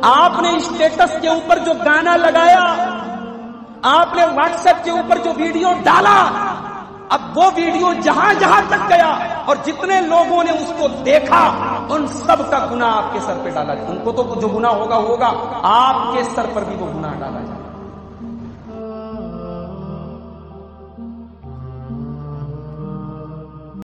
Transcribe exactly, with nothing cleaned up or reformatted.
आपने स्टेटस के ऊपर जो गाना लगाया, आपने व्हाट्सएप के ऊपर जो वीडियो डाला, अब वो वीडियो जहां जहां तक गया और जितने लोगों ने उसको देखा, उन सब का गुनाह आपके सर पे डाला। उनको तो जो गुनाह होगा होगा, आपके सर पर भी वो गुनाह डाला।